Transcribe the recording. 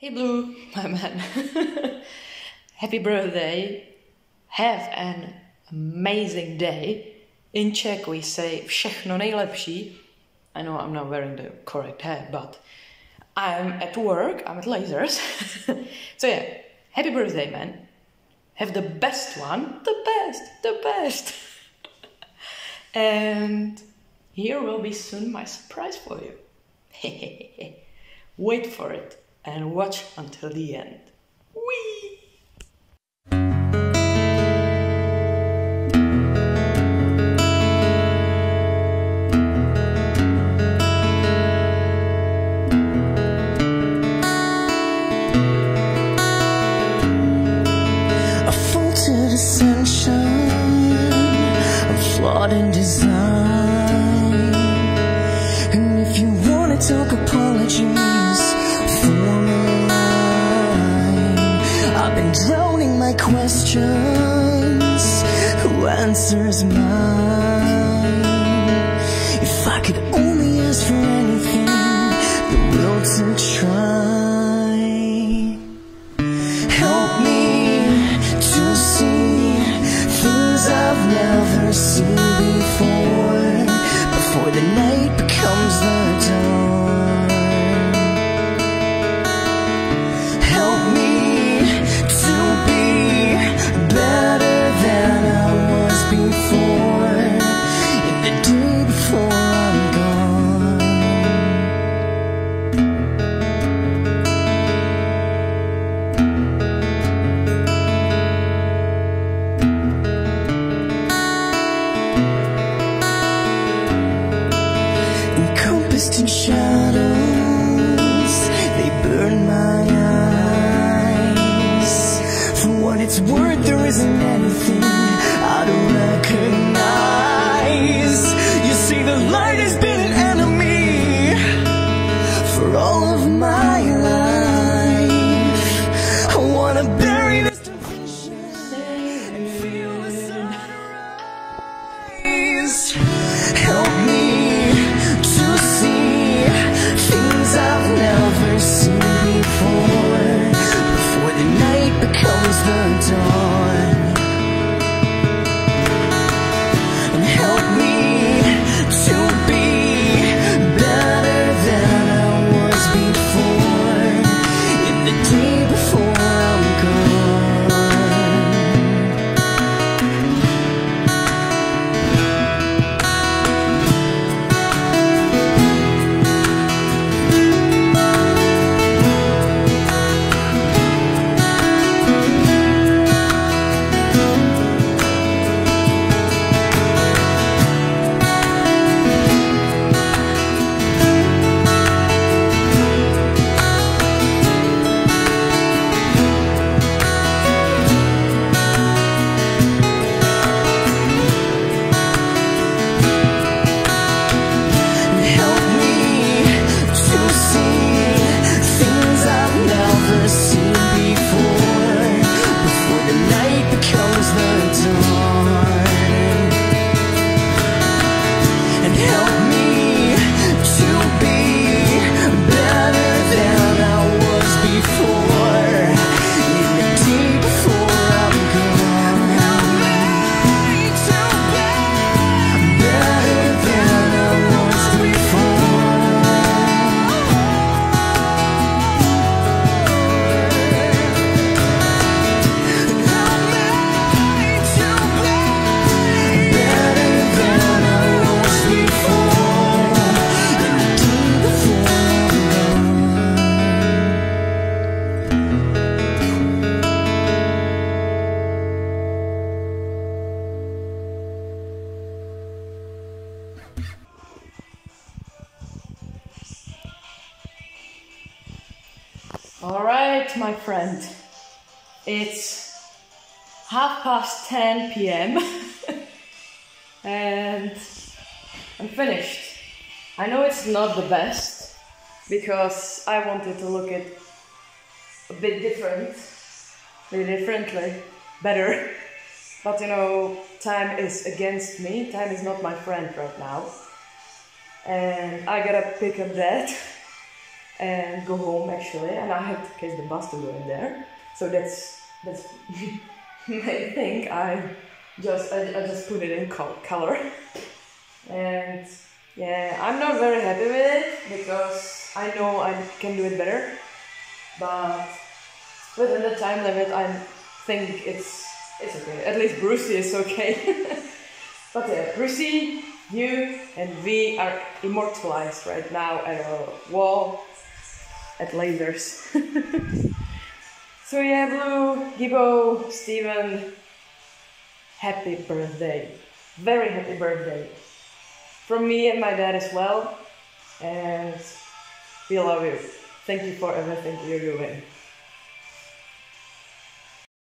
Hey Blue, my man. Happy birthday. Have an amazing day. In Czech we say všechno nejlepší. I know I'm not wearing the correct hat, but I'm at work, I'm at Lasers. So yeah, happy birthday, man. Have the best one. The best. And here will be soon my surprise for you. Wait for it and watch until the end. Whee! A faltered ascension, I'm flawed in design. And if you wanna talk apologies, form a line. I've been drowning my questions, who answers mine? If I could only ask for anything, the will to try. Help me to see things I've never seen before the night becomes the dawn. Help me to be better than I was before, in the day before I'm gone. Encompassed in shadows, they burn my eyes. For what it's worth, there isn't anything I'd recognize. You see, the light has been an enemy for all of my life. I wanna bury this division and feel the sunrise. Help me to see things I've never seen before the night becomes the dawn. And help me to be better than I was before, in the day before I'm gone. Help me to see things I've never seen before the night becomes the dawn. And help me to be better than I was before, in the day before I'm gone. Help me to be better than I was before. Help me to be better than I was before, in the day before I'm Alright, my friend. It's 10:30 p.m. and I'm finished. I know it's not the best because I wanted to look at a bit differently, better. But you know, time is against me. Time is not my friend right now. And I gotta pick up that. and go home actually, and I had to catch the bus to go in there. So that's I think I just put it in color, and yeah, I'm not very happy with it because I know I can do it better, but within the time limit I think it's okay. At least Brucey is okay. But yeah, Brucey, you and we are immortalized right now at a wall at Lasers. So yeah, Blue, Gibbo, Steven, happy birthday. Very happy birthday. From me and my dad as well. And we love you. Thank you for everything you're doing.